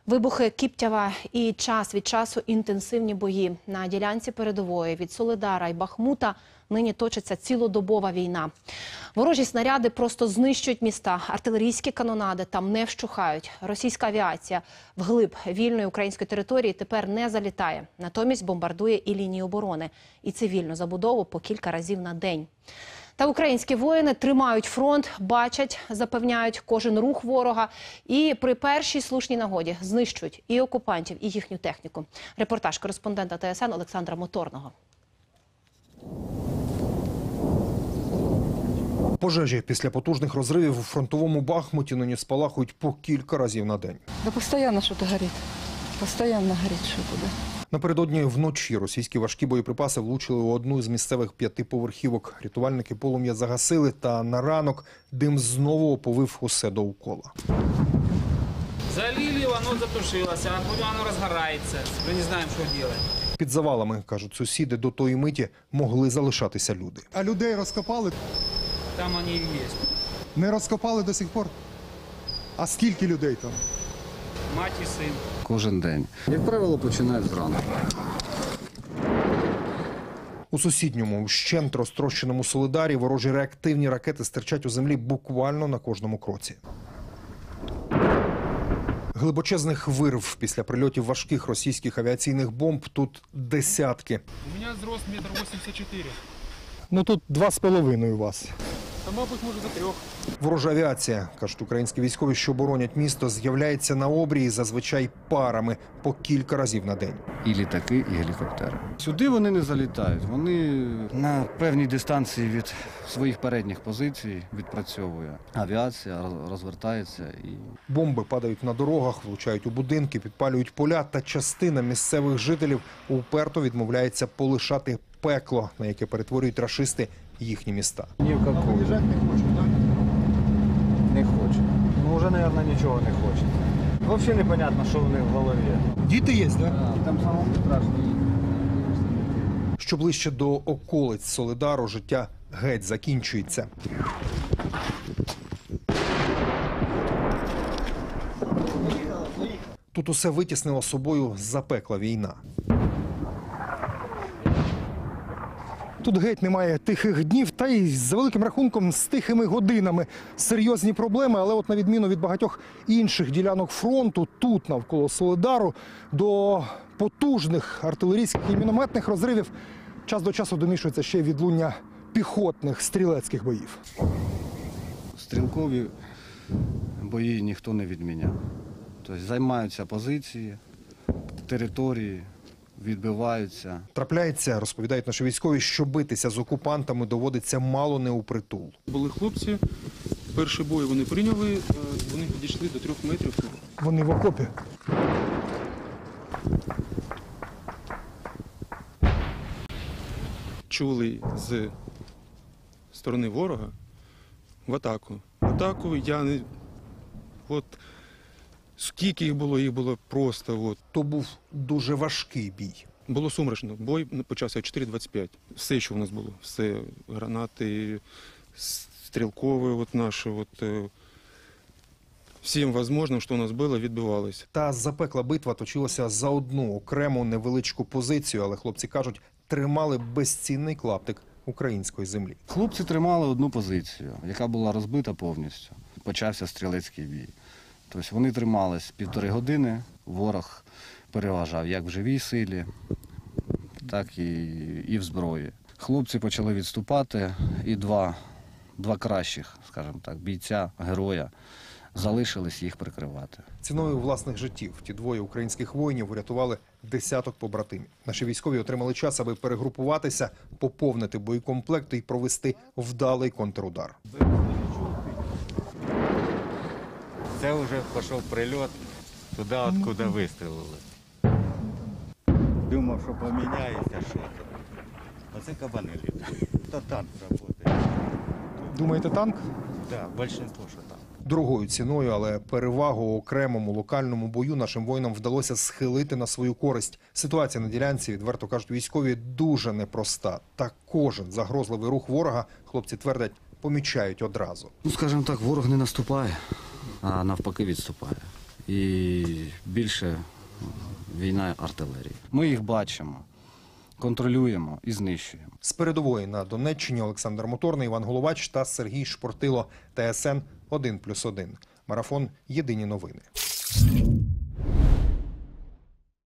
Вибухи Кіптява і час від часу інтенсивні бої. На ділянці передової від Солидара і Бахмута нині точиться цілодобова війна. Ворожі снаряди просто знищують міста, артилерійські канонади там не вщухають. Російська авіація вглиб вільної української території тепер не залітає. Натомість бомбардує і лінії оборони, і цивільну забудову по кілька разів на день. Та українські воїни тримають фронт, бачать, запевняють кожен рух ворога і при першій слушній нагоді знищують і окупантів, і їхню техніку. Репортаж кореспондента ТСН Олександра Моторного. Пожежі після потужних розривів у фронтовому Бахмуті нині спалахують по кілька разів на день. Да постійно щось горить. Постійно горить що буде. Напередодні вночі російські важкі боєприпаси влучили у одну з місцевих 5-поверхівок. Рятувальники полум'я загасили, та на ранок дим знову оповив усе довкола. Залили, воно затушилося, а потім воно розгорається. Ми не знаємо, що робити. Під завалами, кажуть сусіди, до тої миті могли залишатися люди. А людей розкопали? Там вони і є. Не розкопали до сих пор? А скільки людей там? Мать і син. Кожен день. Як правило, починають зранку. У сусідньому, вщент розтрощеному Солидарі ворожі реактивні ракети стирчать у землі буквально на кожному кроці. Глибочезних вирв після прильотів важких російських авіаційних бомб тут десятки. У меня зрост 1,84 м. Ну тут 2,5 у вас. Та, мабуть, може за 3. Ворожа авіація, кажуть українські військові, що боронять місто, з'являється на обрії зазвичай парами по кілька разів на день. І літаки, і гелікоптери. Сюди вони не залітають. Вони на певній дистанції від своїх передніх позицій відпрацьовує. Авіація розвертається і... Бомби падають на дорогах, влучають у будинки, підпалюють поля, та частина місцевих жителів уперто відмовляється полишати пекло, на яке перетворюють рашисти їхні міста. Ні в какую. Уїжджати не хочуть, так? Не хоче. Ну вже, мабуть, нічого не хоче. Взагалі непонятно, що в них в голові. Діти є, так? І там самому страшно. Що ближче до околиць Солидару, життя геть закінчується. Тут усе витіснила собою запекла війна. Тут геть немає тихих днів, та й за великим рахунком з тихими годинами. Серйозні проблеми, але от на відміну від багатьох інших ділянок фронту, тут навколо Солидару до потужних артилерійських і мінометних розривів час до часу домішується ще й відлуння піхотних стрілецьких боїв. Стрілкові бої ніхто не відміняв. Тобто займаються позиції, території, відбиваються. Трапляється, розповідають наші військові, що битися з окупантами доводиться мало не упритул. Були хлопці, перший бой вони прийняли, вони підійшли до 3 метрів. Вони в окопі. Чули з сторони ворога в атаку. В атаку я не... От скільки їх було просто. От. То був дуже важкий бій. Було сумрачно. Бой почався о 4:25. Все, що в нас було. Все, гранати, стрілкові от наші. От, всім можливим, що у нас було, відбивалося. Та запекла битва точилася за одну окрему невеличку позицію, але хлопці кажуть, тримали безцінний клаптик української землі. Хлопці тримали одну позицію, яка була розбита повністю. Почався стрілецький бій. Тобто вони тримались 1,5 години, ворог переважав як в живій силі, так і в зброї. Хлопці почали відступати, і два кращих, скажімо так, бійця, героя залишились їх прикривати. Ціною власних життів ті двоє українських воїнів врятували десяток побратимів. Наші військові отримали час, аби перегрупуватися, поповнити боєкомплекти і провести вдалий контрудар. Це вже пішов прильот туди, откуда вистрілили. Думав, що поміняється щось. Оце кабани літають. То танк працює. Думаєте, танк? Так, більшість, що танк. Дорогою ціною, але перевагу у окремому локальному бою нашим воїнам вдалося схилити на свою користь. Ситуація на ділянці, відверто кажуть військові, дуже непроста. Та кожен загрозливий рух ворога, хлопці твердять, помічають одразу. Ну, скажімо так, ворог не наступає, а навпаки відступає. і більше війна артилерії. Ми їх бачимо, контролюємо і знищуємо. З передової на Донеччині Олександр Моторний, Іван Головач та Сергій Шпортило. ТСН 1+1. Марафон. Єдині новини.